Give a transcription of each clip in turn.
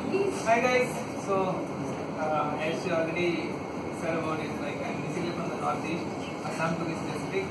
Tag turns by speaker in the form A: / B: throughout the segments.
A: Hi guys, so as you already said about it, like I'm basically from the northeast, Assam to be specific.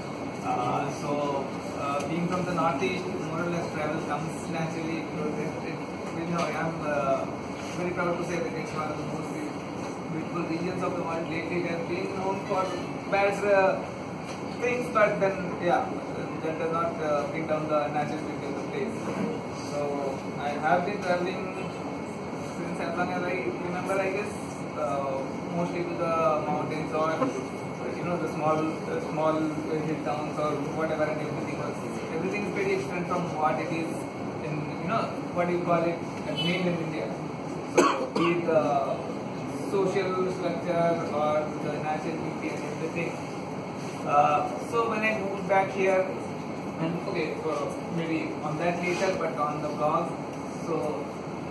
A: Being from the northeast, more or less travel comes naturally. I'm very proud to say that it's one of the most beautiful regions of the world. Lately, it has been known for bad things, but then that does not bring down the natural beauty of the place. So I have been traveling since as long as I remember, I guess, mostly to the mountains or the small hill towns or whatever, and everything else. Everything is pretty different from what it is in what you call it as mainland India. So be it the social structure or the natural beauty and everything. So when I moved back here, and maybe on that later, but on the blog, so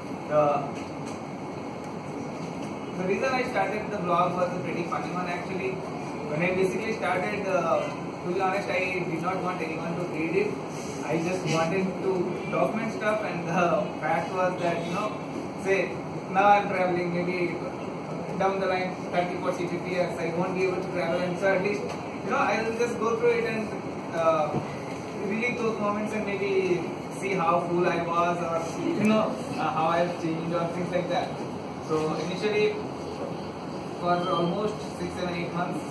A: the reason I started the blog was a pretty funny one actually. When I basically started, to be honest, I did not want anyone to read it. I just wanted to document stuff, and the fact was that, say, now I'm traveling maybe down the line 30, 40, 50 years, I won't be able to travel, and so at least, I'll just go through it and relive those moments and maybe see how fool I was, or, how I've changed or things like that. So initially, for almost 6, 7, 8 months,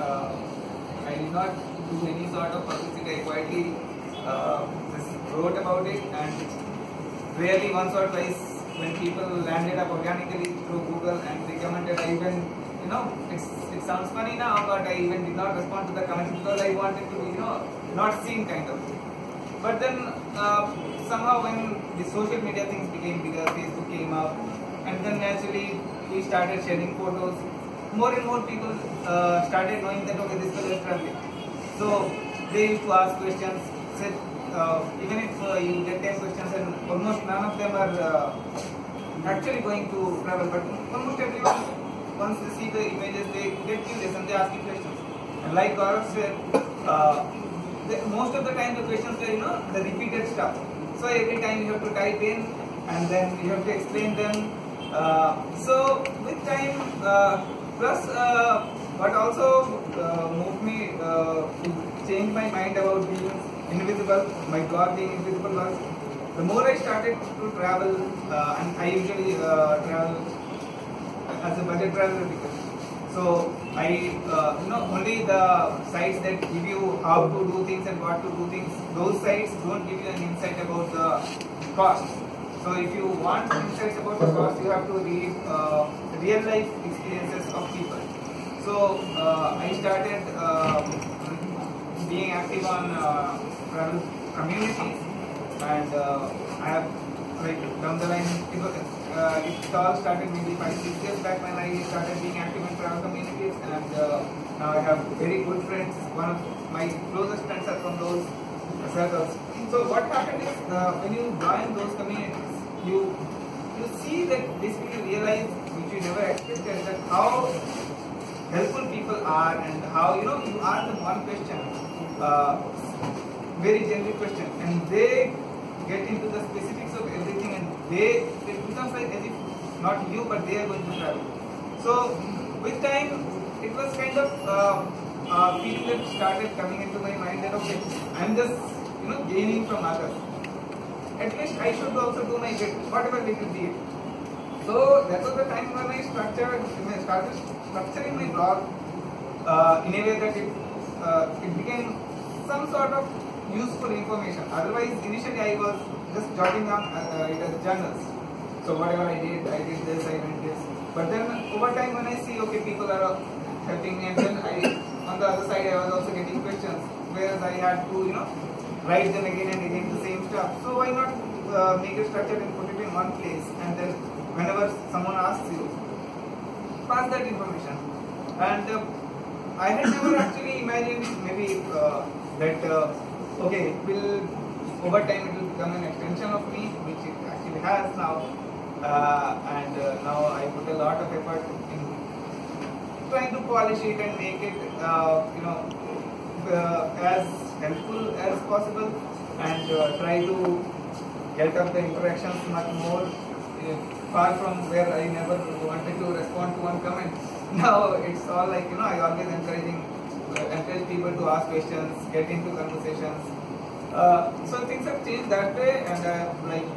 A: I did not do any sort of publicity. I quietly just wrote about it, and rarely once or twice when people landed up organically through Google and they commented, I even, it sounds funny now, but I even did not respond to the comments because I wanted to be, not seen kind of. But then somehow when the social media things became bigger, Facebook came up, and then naturally we started sharing photos. More and more people started knowing that, okay, this fellow is traveling. So they used to ask questions. Said, even if you get 10 questions and almost none of them are actually going to travel, but almost everyone, once they see the images, they get curious and they ask you questions. And like Gaurav said, most of the time the questions are, the repeated stuff. So every time you have to type in and then you have to explain them. So with time, plus what also moved me to change my mind about being invisible, my blog being invisible, was the more I started to travel, and I usually travel as a budget traveler, because so I only the sites that give you how to do things and what to do things, those sites don't give you an insight about the cost. So if you want insights about the cost, you have to read real life experiences of people. So I started being active on travel communities, and I have, like, down the line, it all started maybe 5, 6 years back when I started being active in travel communities, and now I have very good friends. One of my closest friends are from those circles. So what happened is, when you join those communities, you see that basically realize, which you never expected, that how helpful people are, and how you ask them one question, very generic question, and they get into the specifics of everything, and it becomes like as if not you, but they are going to travel. So with time, it was kind of a feeling that started coming into my mind that, okay, I'm just gaining from others. At least I should also do my bit, whatever little be it. So that was the time when I started structuring my blog in a way that it became some sort of useful information. Otherwise, initially I was just jotting down it as journals. So whatever I did this, I did this. But then over time, when I see, okay, people are helping me, and then on the other side I was also getting questions, whereas I had to write them again and again, the same stuff. So why not make it structured and put it in one place, and then whenever someone asks you, pass that information. And I had never actually imagined maybe that okay, it will, over time it will become an extension of me, which it actually has now. And now I put a lot of effort in trying to polish it and make it as helpful as possible, and try to get up the interactions much more far from where I never wanted to respond to one comment. Now it's all like, I always encourage people to ask questions, get into conversations. So things have changed that way, and like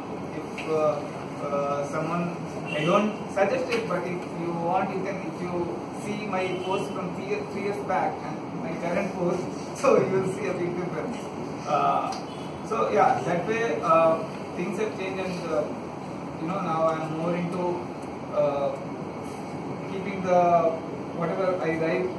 A: if someone, I don't suggest it, but if you want, you can, if you see my post from 3 years back and my current post, so you will see a big difference. So yeah, that way things have changed, and now I'm more into keeping the whatever I write.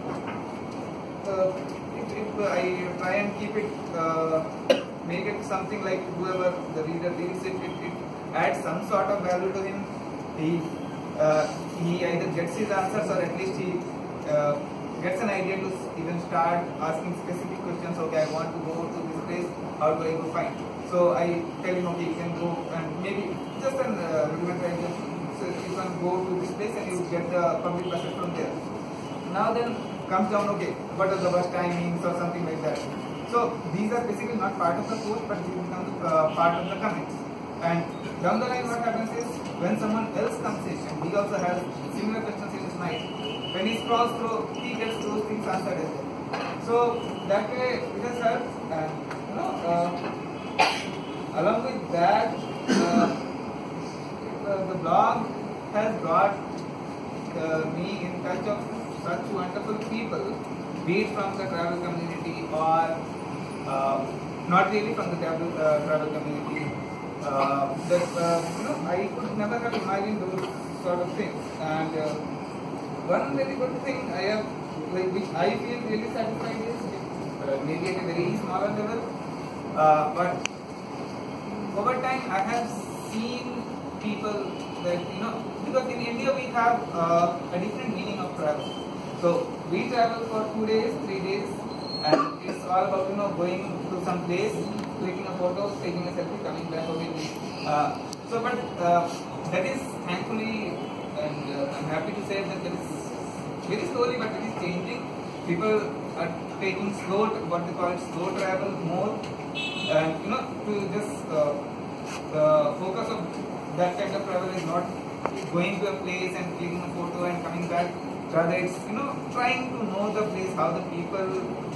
A: If I try and keep it, make it something like whoever the reader reads it, it adds some sort of value to him. He either gets his answers, or at least he gets an idea to even start asking specific questions. Okay, I want to go to this place. How do I go find? So I tell him, okay, you can go, and maybe just an rudimentary idea. So you can go to this place and you get the public buses from there. Now then comes down, okay, what are the bus timings or something like that. So these are basically not part of the post, but these become part of the comments. And down the line, what happens is, when someone else comes in and he also has similar questions in his mind, when he scrolls through, he gets those things answered as well. So that way it has helped, and along with that, the blog has brought me in touch of such wonderful people, be it from the travel community or not really from the travel community. I could never have imagined those sort of things. And one very good thing I have, which I feel really satisfied is, maybe at a very smaller level, but over time I have seen people that, because in India we have a different meaning of travel. So we travel for 2 days, 3 days, and it's all about, going to some place, clicking a photo, taking a selfie, coming back again. But that is thankfully, and I'm happy to say that is very slowly, but it is changing. People are taking what they call slow travel more, and to just the focus of that kind of travel is not going to a place and clicking a photo and coming back. Rather, it's trying to know the place, how the people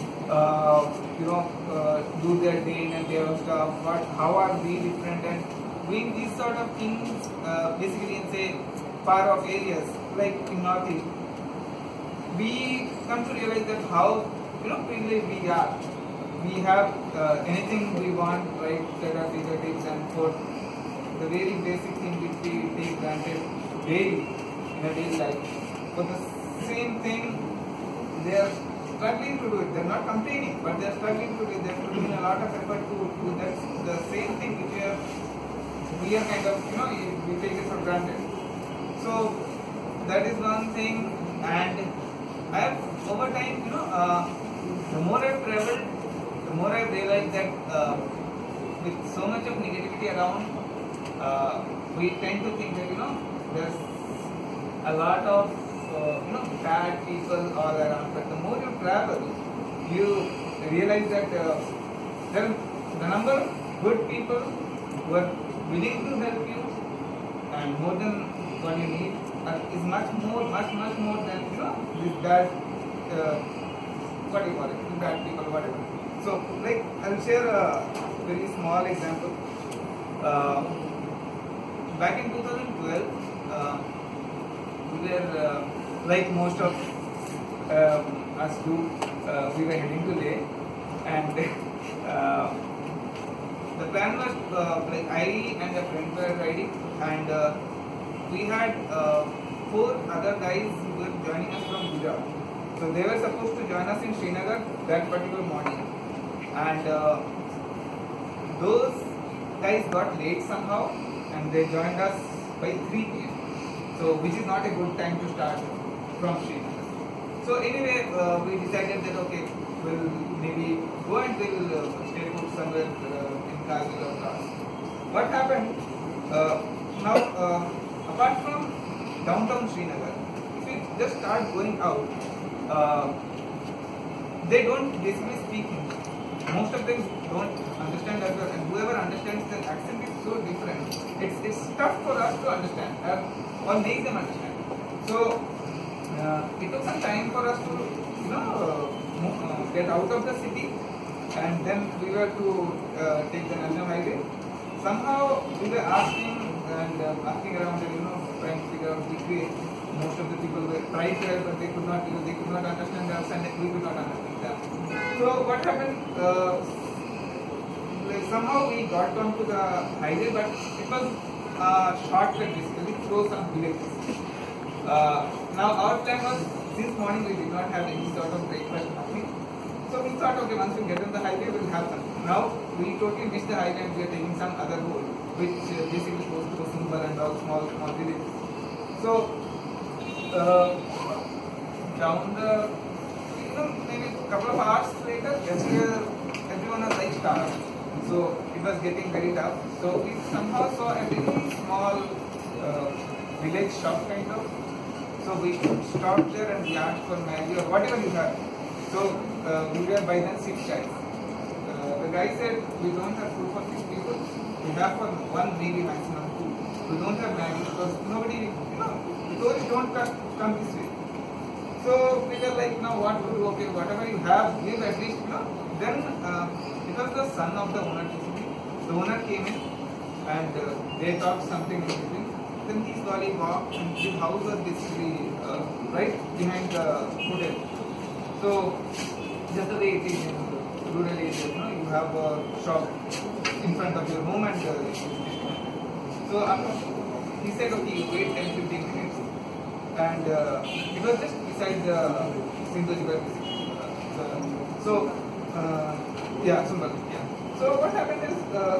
A: do their day in and day out stuff. How are we different, and doing these sort of things basically in, say, far off areas like in Northeast. We come to realize that how privileged we are. We have anything we want right at our fingertips, and for the very basic thing which we take granted daily in a daily life. For the same thing, they are struggling to do it. They are not complaining, but they are struggling to do it. They are putting in a lot of effort to do that. The same thing which we are kind of, we take it for granted. So that is one thing. And I have, over time, the more I have traveled, the more I have realized that with so much of negativity around, we tend to think that there's a lot of bad people all around. But the more you travel, you realize that the number of good people who are willing to help you, and more than what you need, is much more than this bad what do you call it, bad people, whatever. So, like, I'll share a very small example. Back in 2012, we were, like most of us do, we were heading to Leh, and the plan was, like, I and a friend were riding, and we had 4 other guys who were joining us from Gujarat. So they were supposed to join us in Srinagar that particular morning, and those guys got late somehow, and they joined us by 3 p.m. So which is not a good time to start from Srinagar. So anyway, we decided that okay, we'll maybe go and we'll stay put somewhere in Kargil or Kars. What happened? Now, apart from downtown Srinagar, if we just start going out, they don't basically speak Hindi. Most of them don't understand as well, and whoever understands, their accent is so different. it's tough for us to understand or make them understand. So it took some time for us to get out of the city, and then we were to take the national highway. Somehow we were asking around, trying to figure out which way. Most of the people were tried there, but they could not understand us, and we could not understand them. So what happened? Somehow we got onto the highway, but it was shortcut basically through some villages. Now our plan was, since morning we did not have any sort of breakfast, nothing. So we thought, okay, once we get on the highway, we'll have something. Now we totally missed the highway and we are taking some other road, which basically goes to Simple and all small villages. So down the, maybe a couple of hours later, everyone was like starved. So it was getting very tough. So we somehow saw a very small village shop kind of. So we stopped there and we asked for Maggi or whatever you have. So we were by then 6 guys. The guy said, we don't have food for 6 people. We have for 1, maybe maximum 2. We don't have Maggi because nobody, the tourists don't come this way. So we were like, now what to do? Okay, whatever you have, give at least, Then it was the son of the owner. The owner came in and they talked something in between. Then this lorry walked, and the house was basically right behind the hotel. So just the way it is in rural areas, you have a shop in front of your home, and so he said, okay, you wait 10-15 minutes, and it was just beside the Sindhu. So Sumbal. Yeah. So what happened is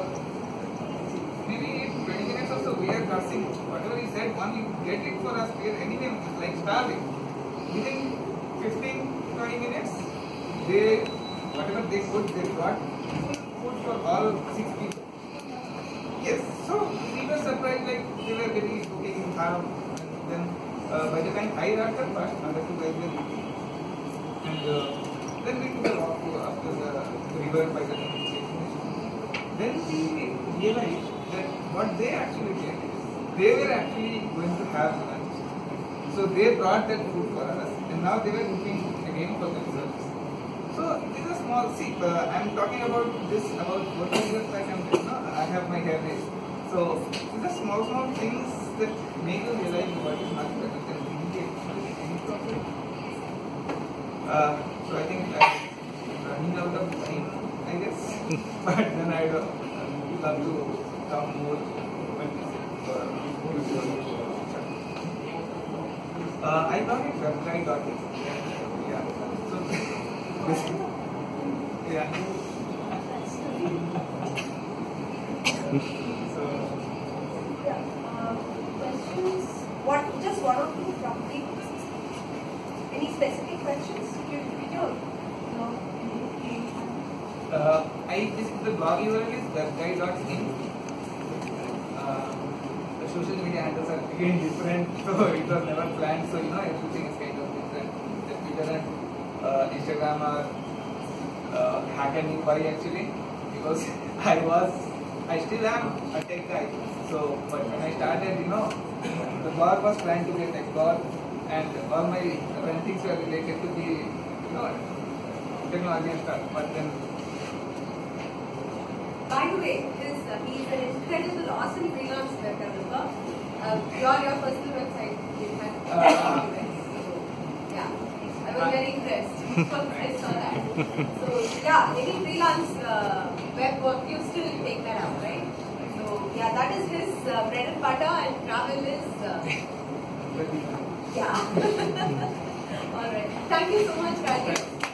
A: maybe 20 minutes or so we are crossing. Whatever he said, one you get it for us, we are anyway like starving. Within 15-20 minutes, whatever they could, they brought food for all 6 people. Yes, so we were surprised, like they were very cooking half, and then by the time I wrapped up, another 2 guys were eating. And then we took a walk after the river by the train station. Then we realized that what they actually did is, they were actually going to have lunch. So they brought that food for us, and now they were cooking again for themselves. So it is a small, I am talking about this about 4 years back, I have my hair raised. So these are small things that make you realize what is much better than any problem. So I think I'm running out of time, I guess. But then I would love to talk more. I got it website.in. Yeah. So yeah.
B: Questions? Just 1 or 2 from the any specific questions?
A: The blog URL is webguide.in. The social media handles are again different, so it was never planned. So everything is kind of different. The Twitter and Instagram are hack and inquiry actually, because I still am a tech guy. So, but when I started, the blog was planned to be a tech blog, and all my rantings were related to the, technology and stuff. But then,
B: by the way, he's an incredible, awesome freelance web developer. Your personal website, yeah, I was very impressed. I saw that. So yeah, any freelance web work, you still take that up, right? So yeah, that is his bread and butter, and travel is yeah. All right. Thank you so much, Rajiv.